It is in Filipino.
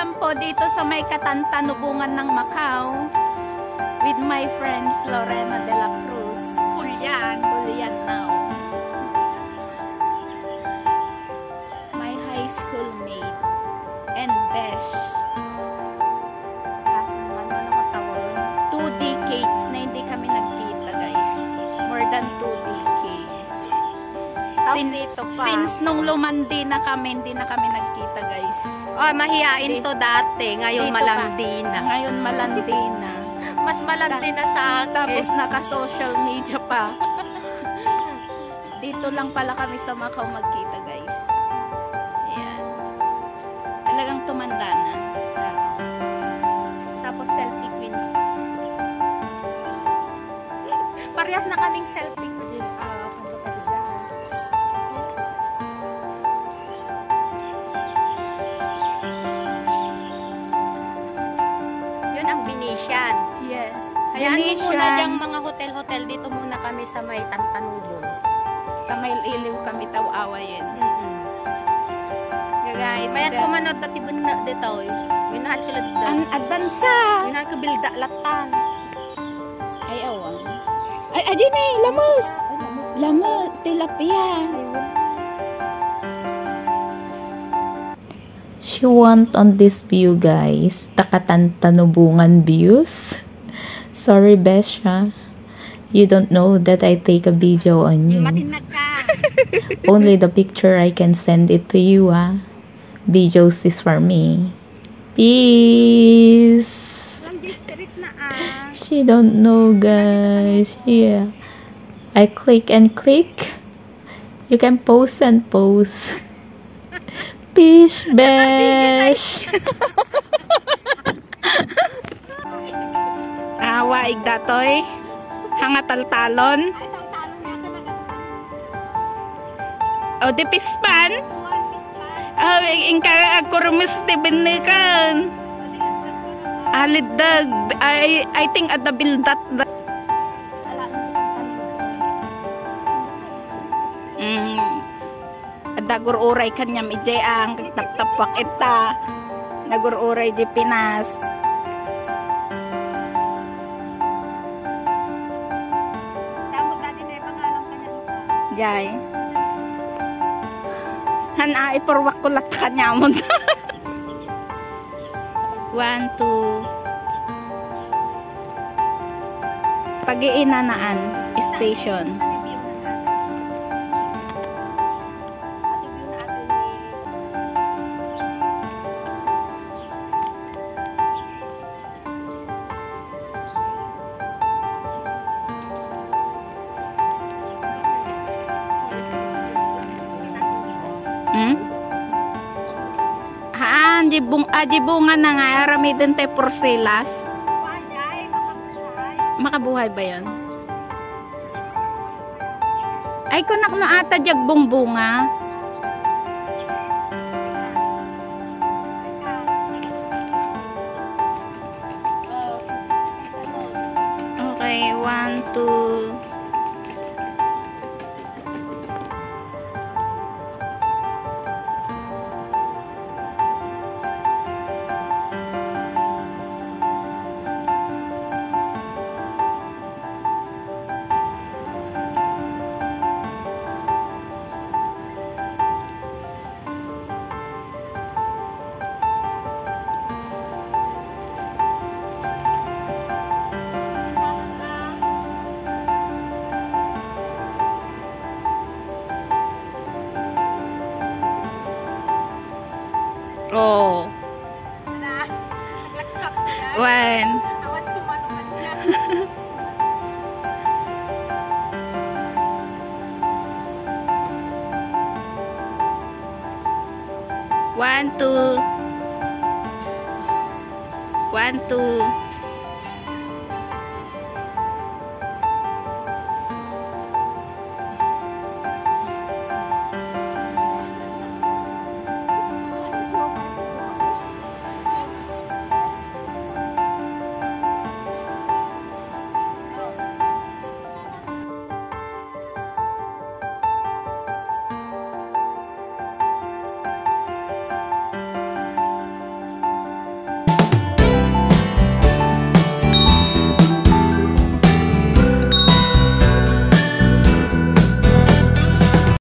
lang po dito sa may Katantanubungan ng Macau with my friends Lorena de la Cruz. Julian now. My high school mate and Besh. 2 decades na hindi kami nagkita, guys. More than 2 decades. Since nung lumandi na kami, hindi na kami nagkita, guys. Oh, mahihain to dati. Ngayon malandi na. Ngayon malandi na. Mas malandi na sa akin. Tapos naka-social media pa. Dito lang pala kami sa Macau magkita, guys. Ayan. Talagang tumanda na. Tapos selfie queen. Parehas na kaming selfie queen. Yun ang Venetian. Yes. Hayaan mo muna diyang mga hotel-hotel. Dito muna kami sa may Tantanubong. Tamail-iliw kami taw-awayin. Gagay. Mayat ko manot at ibon na dito. Minahal ko lang dito. Ang adansa. Minahal ko bilda latan. Ay, awang. Ay, adyan eh. Lamos. Lamos. Tilapia. She went on this view, guys. Katantanubungan views. Sorry, Besha. You don't know that I take a video on you. Matinag ka. Only the picture I can send it to you, ah. Videos is for me. Peace. She don't know, guys. Yeah. I click and click. You can pose and pose. Peace, Besh. Waig datoy. Hangatal-talon. O, di pispan. Ingka kurmus ti binikan. Aliddag. I think at the bildat. Nagur-uray kanyam ije ang tap-tapak ita. Nagur-uray di Pinas. Jay. Hana iporwak ko lat kanya mo. 1, 2. Pag-iinanaan station. Di bunga na nga, aramidin tayo porcelas. Makabuhay ba yun? Ay, kunak na ata jagbong bunga. Okay, 1, 2. Oh. When? One, two.